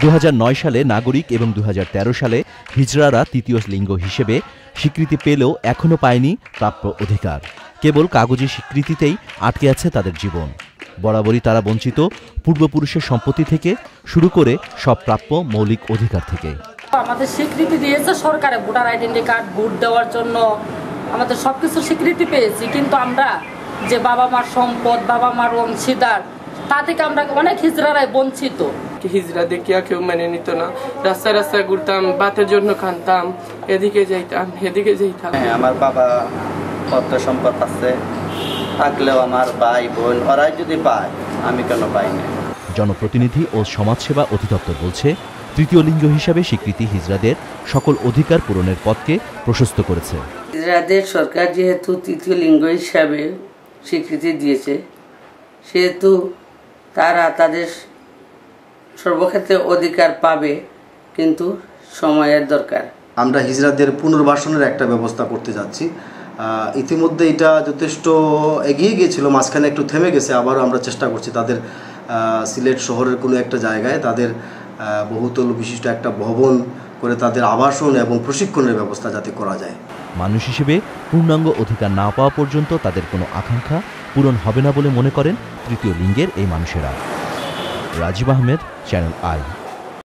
2009 সালে নাগরিক এবং 2013 সালে হিজড়ারা তৃতীয় লিঙ্গ হিসেবে স্বীকৃতি পেলেও এখনও পায়নি প্রাপ্য অধিকার। কেবল কাগজী স্বীকৃতিতেই আটকে আছে তাদের জীবন। বরাবরই তারা বঞ্চিত পূর্বপুরুষের সম্পত্তি থেকে শুরু করে সব প্রাপ্য মৌলিক অধিকার থেকে। আমাদের স্বীকৃতি দিয়েছে সরকারে, ভোটার আইডেন্টি কার্ড, ভোট দেওয়ার জন্য আমাদের সবকিছু স্বীকৃতি পেয়েছি, কিন্তু আমরা যে বাবা মার সম্পদ, বাবা মার অংশীদার, তা থেকে আমরা অনেক হিজড়ারাই বঞ্চিত। হিজড়া দেখিয়া কেউ মেনে নিত না। রাস্তায় রাস্তায় ঘুরতাম, ভাতের জন্য খানতাম, এদিকে যাইতাম এদিকে যাইতাম। আমার বাবা কত সম্পদ আছে, থাকলেও আমার ভাই বোন ওরাই যদি পায়, আমি কেন পাই না? জনপ্রতিনিধি ও সমাজসেবা অধিদপ্তর বলছে, তৃতীয় লিঙ্গ হিসাবে স্বীকৃতি হিজড়াদের সকল অধিকার পূরণের পথকে প্রশস্ত করেছে। হিজড়াদের সরকার যেহেতু তৃতীয় লিঙ্গ হিসাবে স্বীকৃতি দিয়েছে, সেহেতু তারা তাদের সর্বক্ষেত্রে অধিকার পাবে, কিন্তু সময়ের দরকার। আমরা হিজড়াদের পুনর্বাসনের একটা ব্যবস্থা করতে যাচ্ছি। ইতিমধ্যে এটা যথেষ্ট এগিয়ে গিয়েছিল, মাঝখানে একটু থেমে গেছে। আবারও আমরা চেষ্টা করছি তাদের সিলেট শহরের কোনো একটা জায়গায় তাদের বহুতল বিশিষ্ট একটা ভবন করে তাদের আবাসন এবং প্রশিক্ষণের ব্যবস্থা যাতে করা যায়। মানুষ হিসেবে পূর্ণাঙ্গ অধিকার না পাওয়া পর্যন্ত তাদের কোনো আকাঙ্ক্ষা পূরণ হবে না বলে মনে করেন তৃতীয় লিঙ্গের এই মানুষেরা। Rajiv Ahmed, channel I.